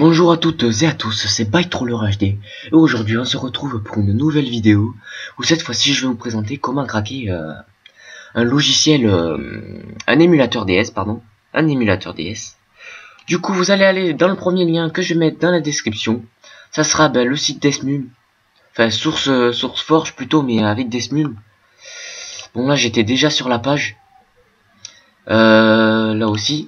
Bonjour à toutes et à tous, c'est ByteTroller HD et aujourd'hui on se retrouve pour une nouvelle vidéo où cette fois-ci je vais vous présenter comment craquer un logiciel, un émulateur DS pardon, un émulateur DS. Du coup vous allez aller dans le premier lien que je vais mettre dans la description, ça sera le site Desmul, enfin SourceForge plutôt mais avec Desmul. Bon là j'étais déjà sur la page, là aussi.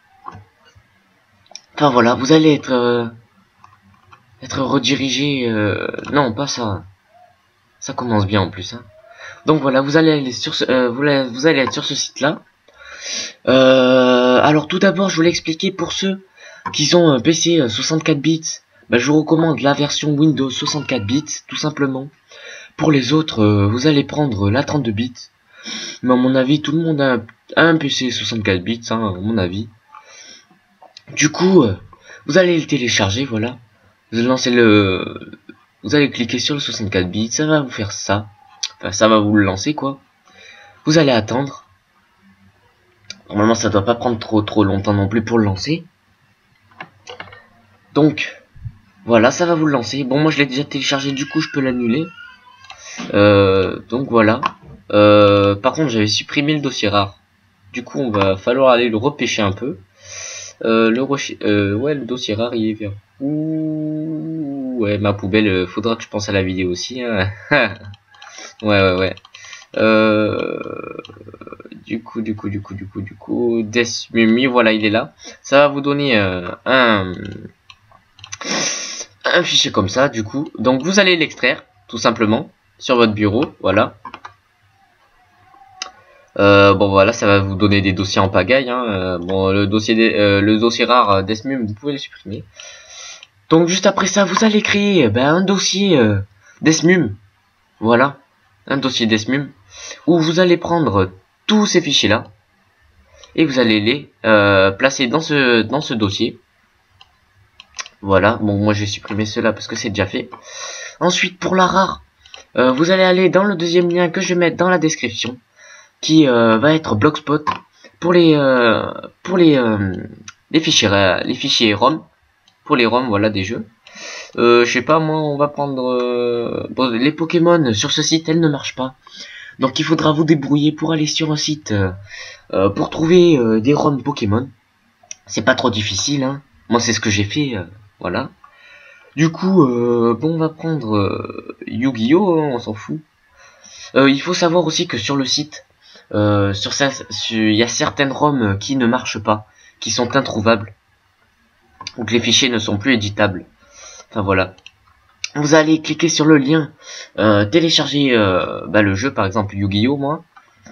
Enfin voilà, vous allez être redirigé, non pas ça, ça commence bien en plus. Hein. Donc voilà, vous allez aller sur vous allez être sur ce site-là. Alors tout d'abord, je voulais expliquer pour ceux qui ont un PC 64 bits, je vous recommande la version Windows 64 bits, tout simplement. Pour les autres, vous allez prendre la 32 bits. Mais à mon avis, tout le monde a un PC 64 bits, hein, à mon avis. Du coup, vous allez le télécharger, voilà. Vous allez cliquer sur le 64 bits, ça va vous faire ça. Enfin, ça va vous le lancer, quoi. Vous allez attendre. Normalement, ça doit pas prendre trop longtemps non plus pour le lancer. Donc, voilà, ça va vous le lancer. Bon, moi, je l'ai déjà téléchargé, du coup, je peux l'annuler. Donc, voilà. Par contre, j'avais supprimé le dossier rare. Du coup, on va falloir aller le repêcher un peu. Ouais, le dossier rare, il est vers où? Ouais, ma poubelle, faudra que je pense à la vidéo aussi. Hein. ouais. Du coup, Desmumi, voilà, il est là. Ça va vous donner un fichier comme ça, du coup. Donc, vous allez l'extraire, tout simplement, sur votre bureau, voilà. Bon voilà, ça va vous donner des dossiers en pagaille. Hein. Bon, le dossier rare Desmum, vous pouvez le supprimer. Donc juste après ça, vous allez créer un dossier Desmum. Voilà, un dossier Desmum où vous allez prendre tous ces fichiers là et vous allez les placer dans ce dossier. Voilà. Bon, moi je vais supprimer cela parce que c'est déjà fait. Ensuite, pour la rare, vous allez aller dans le deuxième lien que je vais mettre dans la description, qui va être Blogspot pour les fichiers ROM, pour les ROM, voilà, des jeux. Je sais pas, moi on va prendre bon, les Pokémon sur ce site, elles ne marchent pas, donc il faudra vous débrouiller pour aller sur un site pour trouver des ROM Pokémon. C'est pas trop difficile, hein. Moi c'est ce que j'ai fait, voilà. Du coup bon, on va prendre Yu-Gi-Oh, hein, on s'en fout. Il faut savoir aussi que sur le site, il y a certaines ROM qui ne marchent pas, qui sont introuvables, ou que les fichiers ne sont plus éditables. Enfin voilà. Vous allez cliquer sur le lien, télécharger le jeu, par exemple Yu-Gi-Oh, moi.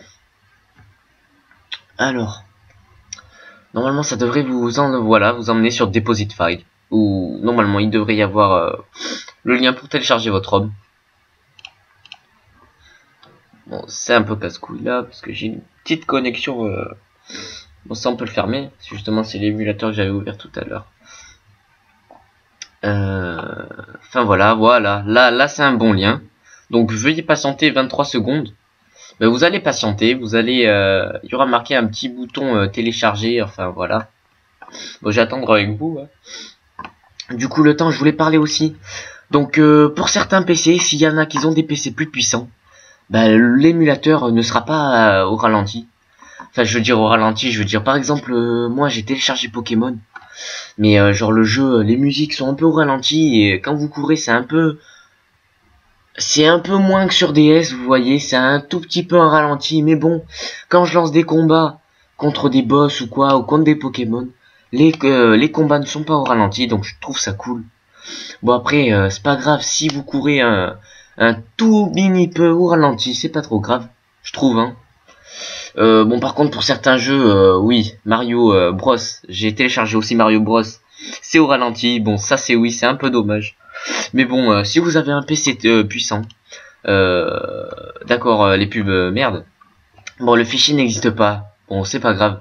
Alors, normalement ça devrait vous emmener sur Deposit File, où normalement il devrait y avoir le lien pour télécharger votre ROM. Bon, c'est un peu casse-couille là, parce que j'ai une petite connexion. Bon, ça on peut le fermer, parce que justement c'est l'émulateur que j'avais ouvert tout à l'heure. Enfin voilà, là c'est un bon lien. Donc veuillez patienter 23 secondes. Vous allez patienter, il y aura marqué un petit bouton télécharger, enfin voilà. Bon, j'attendrai avec vous. Hein. Du coup, le temps, je voulais parler aussi. Donc pour certains PC, s'il y en a qui ont des PC plus puissants, l'émulateur ne sera pas au ralenti. Enfin, je veux dire au ralenti, je veux dire par exemple, moi j'ai téléchargé Pokémon, mais genre le jeu, les musiques sont un peu au ralenti et quand vous courez, c'est un peu moins que sur DS, vous voyez, c'est un tout petit peu un ralenti, mais bon, quand je lance des combats contre des boss ou quoi, ou contre des Pokémon, les combats ne sont pas au ralenti, donc je trouve ça cool. Bon après, c'est pas grave si vous courez un tout mini peu au ralenti, c'est pas trop grave, je trouve, hein. Bon par contre pour certains jeux, oui, Mario Bros, j'ai téléchargé aussi Mario Bros, c'est au ralenti, bon ça c'est un peu dommage. Mais bon, si vous avez un PC puissant, d'accord, les pubs, merde. Bon, le fichier n'existe pas, bon c'est pas grave.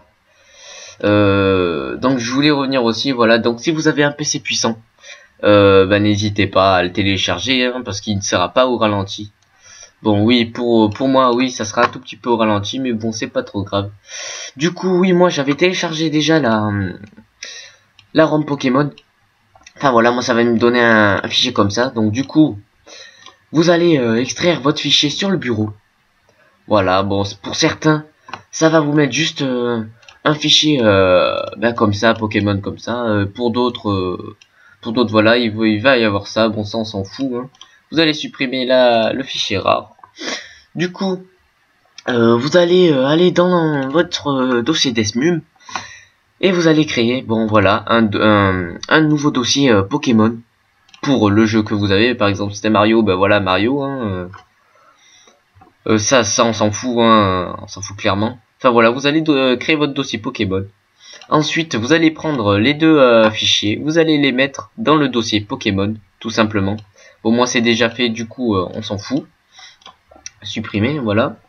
Donc je voulais revenir aussi, voilà, donc si vous avez un PC puissant, n'hésitez pas à le télécharger, hein, parce qu'il ne sera pas au ralenti. Bon oui, pour moi oui, ça sera un tout petit peu au ralenti, mais bon c'est pas trop grave. Du coup oui, moi j'avais téléchargé déjà la ROM Pokémon. Enfin voilà, moi ça va me donner un fichier comme ça. Donc du coup, vous allez extraire votre fichier sur le bureau. Voilà, bon, pour certains, ça va vous mettre juste un fichier comme ça, Pokémon comme ça. Pour d'autres, voilà, il va y avoir ça. Bon, ça on s'en fout. Hein. Vous allez supprimer le fichier rare. Du coup, vous allez aller dans votre dossier Desmum et vous allez créer, bon voilà, un nouveau dossier Pokémon pour le jeu que vous avez. Par exemple, si c'était Mario, ben voilà Mario. Hein, ça on s'en fout, hein, on s'en fout clairement. Enfin voilà, vous allez créer votre dossier Pokémon. Ensuite, vous allez prendre les deux fichiers, vous allez les mettre dans le dossier Pokémon, tout simplement. Bon, moi c'est déjà fait, du coup, on s'en fout. Supprimer, voilà.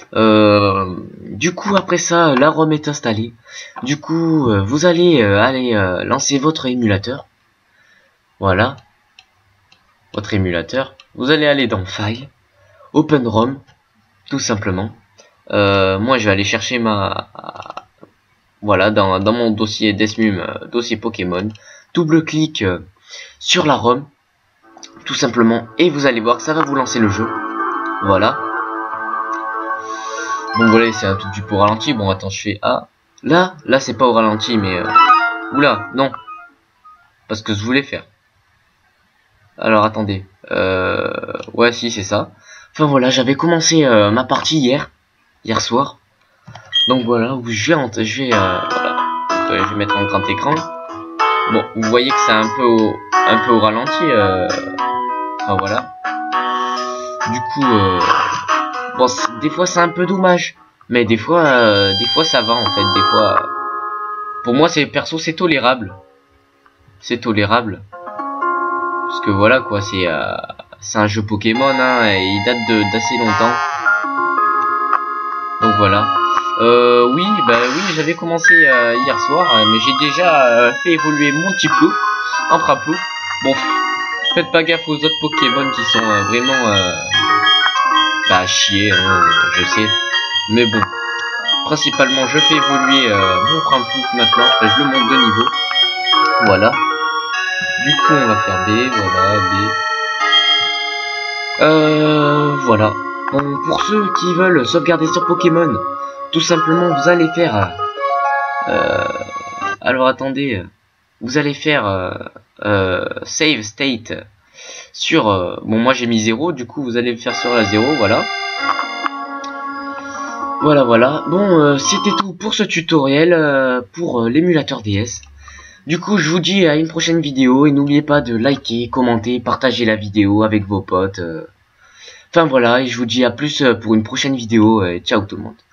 Du coup, après ça, la ROM est installée. Du coup, vous allez aller lancer votre émulateur. Voilà. Votre émulateur. Vous allez aller dans File, Open ROM, tout simplement. Moi, je vais aller chercher voilà, dans mon dossier Desmum, dossier Pokémon. Double-clic sur la ROM, tout simplement. Et vous allez voir que ça va vous lancer le jeu. Voilà. Bon voilà, c'est un tout petit peu au ralenti. Bon attends, je fais A. Là c'est pas au ralenti, mais oula, non. Parce que je voulais faire. Alors attendez. Ouais, si, c'est ça. Enfin voilà, j'avais commencé ma partie hier soir. Donc voilà, où je vais voilà. Je vais mettre en grand écran. Bon, vous voyez que c'est un peu au ralenti. Enfin voilà. Du coup, bon, des fois c'est un peu dommage, mais des fois ça va en fait. Des fois, pour moi c'est perso c'est tolérable, parce que voilà quoi, c'est un jeu Pokémon hein, et il date d'assez longtemps. Donc voilà. Oui, j'avais commencé hier soir, mais j'ai déjà fait évoluer mon petit Plouf en Fraplouf. Bon, faites pas gaffe aux autres Pokémon qui sont vraiment à chier, hein, je sais. Mais bon, principalement je fais évoluer mon Fraplouf maintenant. Enfin, je le monte de niveau. Voilà. Du coup, on va faire B, voilà, B. Voilà. Bon, pour ceux qui veulent sauvegarder sur Pokémon, tout simplement, vous allez faire... alors, attendez. Vous allez faire Save State sur... bon, moi, j'ai mis 0. Du coup, vous allez le faire sur la 0, voilà. Voilà. Bon, c'était tout pour ce tutoriel pour l'émulateur DS. Du coup, je vous dis à une prochaine vidéo. Et n'oubliez pas de liker, commenter, partager la vidéo avec vos potes. Enfin, voilà. Et je vous dis à plus pour une prochaine vidéo. Et ciao tout le monde.